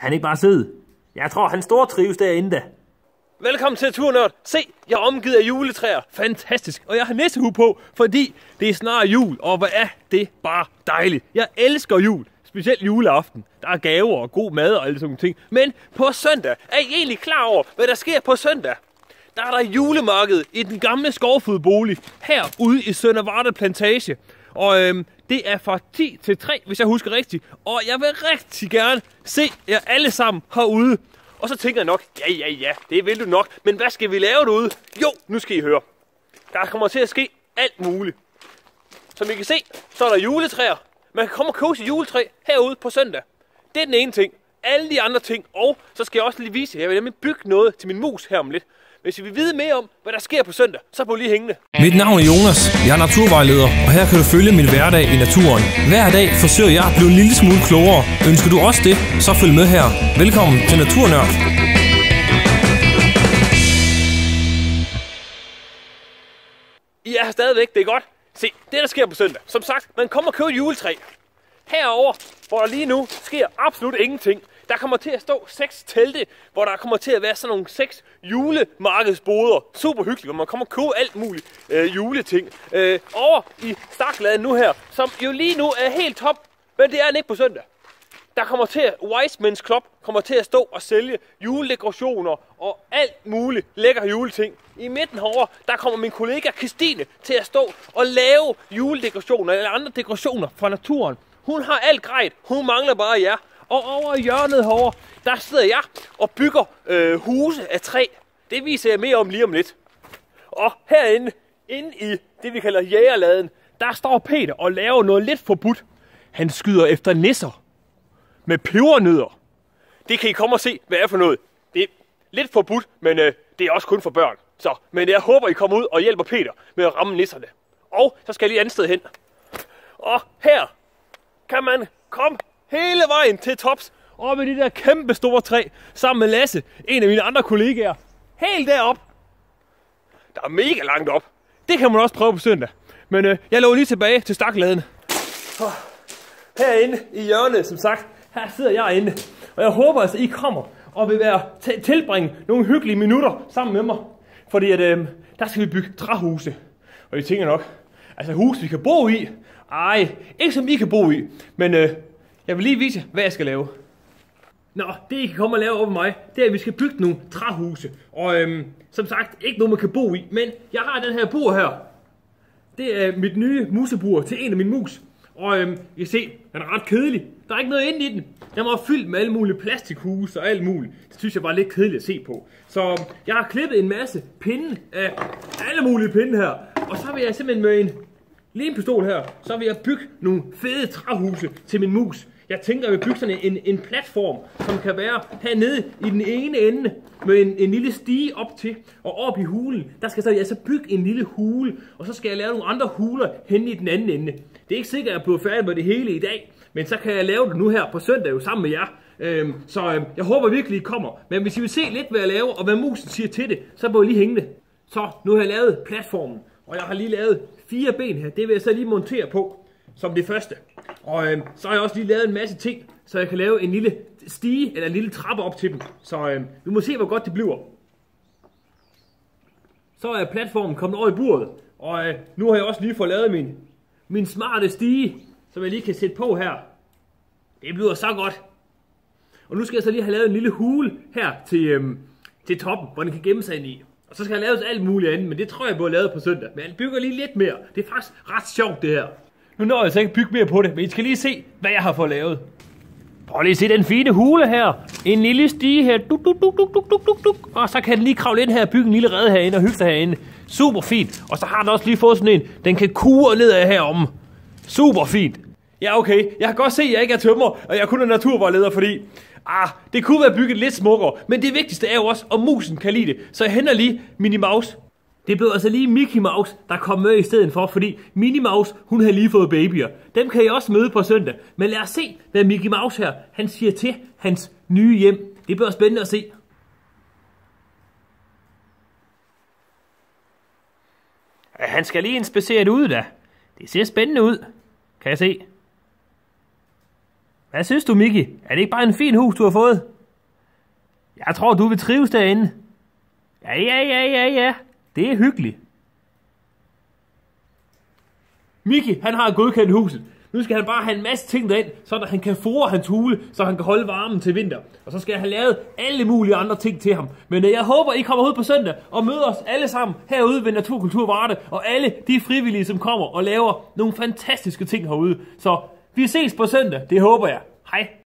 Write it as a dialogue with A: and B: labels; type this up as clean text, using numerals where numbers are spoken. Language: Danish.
A: han ikke bare sidde? Jeg tror, han stortrives derinde da. Velkommen til Naturnørd. Se, jeg er omgivet af juletræer. Fantastisk. Og jeg har nissehue på, fordi det er snart jul. Og hvad er det bare dejligt. Jeg elsker jul. Specielt juleaften. Der er gaver og god mad og alle sådan ting. Men på søndag, er I egentlig klar over, hvad der sker på søndag? Der er der julemarked i den gamle skovfodbolig herude i Sønder Varde Plantage. Og det er fra 10 til 3, hvis jeg husker rigtigt. Og jeg vil rigtig gerne se jer alle sammen herude. Og så tænker jeg nok, ja, det vil du nok. Men hvad skal vi lave derude? Jo, nu skal I høre. Der kommer til at ske alt muligt. Som I kan se, så er der juletræer. Man kan komme og købe sit juletræ herude på søndag. Det er den ene ting. Alle de andre ting. Og så skal jeg også lige vise jer, jeg vil nemlig bygge noget til min mus her om lidt. Hvis I vil vide mere om, hvad der sker på søndag, så bliv lige hængende.
B: Mit navn er Jonas. Jeg er naturvejleder, og her kan du følge min hverdag i naturen. Hver dag forsøger jeg at blive en lille smule klogere. Ønsker du også det, så følg med her. Velkommen til Naturnørd.
A: I er her stadigvæk, det er godt. Se, det der sker på søndag. Som sagt, man kommer og køber et juletræ. Herover, hvor der lige nu sker absolut ingenting. Der kommer til at stå 6 telte, hvor der kommer til at være sådan nogle 6 julemarkedsboder. Super hyggeligt, hvor man kommer og købe alt muligt juleting. Over i Stakladen nu her, som jo lige nu er helt top, men det er den ikke på søndag. Der kommer til at, Wise Men's Club kommer til at stå og sælge juledekorationer og alt muligt lækker juleting. I midten herovre, der kommer min kollega Christine til at stå og lave juledekorationer eller andre dekorationer fra naturen. Hun har alt grejt, hun mangler bare jer. Og over i hjørnet herovre, der sidder jeg og bygger huse af træ. Det viser jeg mere om lige om lidt. Og herinde, inde i det vi kalder jægerladen, der står Peter og laver noget lidt forbudt. Han skyder efter nisser med pebernødder. Det kan I komme og se, hvad er for noget. Det er lidt forbudt, men det er også kun for børn. Men jeg håber, I kommer ud og hjælper Peter med at ramme nisserne. Og så skal jeg lige andet sted hen. Og her kan man komme hele vejen til tops, op i det der kæmpe store træ, sammen med Lasse, en af mine andre kollegaer. Helt derop. Der er mega langt op. Det kan man også prøve på søndag. Men jeg lå lige tilbage til Stakladen. Herinde i hjørnet, som sagt, her sidder jeg inde. Og jeg håber altså, I kommer og vil tilbringe nogle hyggelige minutter sammen med mig. Fordi at, der skal vi bygge træhuse. Og I tænker nok, altså hus vi kan bo i. Ej, ikke som I kan bo i. Men jeg vil lige vise hvad jeg skal lave. Nå, det I kan komme og lave over mig, det er at vi skal bygge nogle træhuse. Og som sagt, ikke noget man kan bo i. Men jeg har den her bur her. Det er mit nye musebur til en af mine mus. Og I kan se, den er ret kedelig. Der er ikke noget inde i den. Den var fyldt med alle mulige plastikhuse og alt muligt. Det synes jeg var lidt kedeligt at se på. Så jeg har klippet en masse pinde af alle mulige pinde her. Og så vil jeg simpelthen med en limpistol her, så vil jeg bygge nogle fede træhuse til min mus. Jeg tænker, at jeg vil bygge sådan en platform, som kan være hernede i den ene ende, med en lille stige op til, og op i hulen. Der skal jeg så bygge en lille hule, og så skal jeg lave nogle andre huler henne i den anden ende. Det er ikke sikkert, at jeg er blevet færdig med det hele i dag, men så kan jeg lave det nu her på søndag jo sammen med jer. Så jeg håber virkelig, I kommer. Men hvis I vil se lidt, hvad jeg laver, og hvad musen siger til det, så må I lige hænge det. Så nu har jeg lavet platformen, og jeg har lige lavet 4 ben her. Det vil jeg så lige montere på som det første. Og så har jeg også lige lavet en masse ting, så jeg kan lave en lille stige, eller en lille trappe op til dem. Så vi må se, hvor godt det bliver. Så er platformen kommet over i buret. Og nu har jeg også lige fået lavet min smarte stige, som jeg lige kan sætte på her. Det bliver så godt. Og nu skal jeg så lige have lavet en lille hule her til toppen, hvor den kan gemme sig ind i. Og så skal jeg lave alt muligt andet, men det tror jeg bliver lavet på søndag. Men jeg bygger lige lidt mere. Det er faktisk ret sjovt det her. Nu når jeg så ikke bygge mere på det, men I skal lige se, hvad jeg har fået lavet. Prøv lige at se den fine hule her. En lille stige her. Og så kan den lige kravle ind her og bygge en lille rede herinde og hygge sig herinde. Super fint. Og så har den også lige fået sådan en, den kan kure nedad heromme. Super fint. Ja, okay. Jeg kan godt se, at jeg ikke er tømrer, og jeg kun er naturvejleder, fordi det kunne være bygget lidt smukkere. Men det vigtigste er jo også, om musen kan lide det. Så jeg henter lige Minnie Mouse. Det blev altså lige Mickey Mouse, der kom med i stedet for, fordi Minnie Mouse, hun har lige fået babyer. Dem kan I også møde på søndag. Men lad os se, hvad Mickey Mouse her, han siger til hans nye hjem. Det bliver spændende at se. Han skal lige inspicere det ud da. Det ser spændende ud, kan jeg se. Hvad synes du, Mickey? Er det ikke bare en fin hus, du har fået? Jeg tror, du vil trives derinde. Ja. Det er hyggeligt. Miki, han har godkendt huset. Nu skal han bare have en masse ting derind, så han kan fore hans hule, så han kan holde varmen til vinter. Og så skal jeg have lavet alle mulige andre ting til ham. Men jeg håber, I kommer ud på søndag og møder os alle sammen herude ved Naturkultur Varde. Og alle de frivillige, som kommer og laver nogle fantastiske ting herude. Så vi ses på søndag, det håber jeg. Hej.